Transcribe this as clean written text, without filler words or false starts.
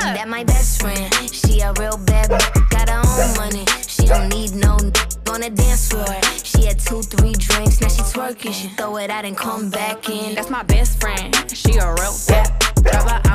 That my best friend, she a real bad got her own money. She don't need no on the dance floor. She had 2, 3 drinks, now she twerking. She throw it out and come back in. That's my best friend, she a real bad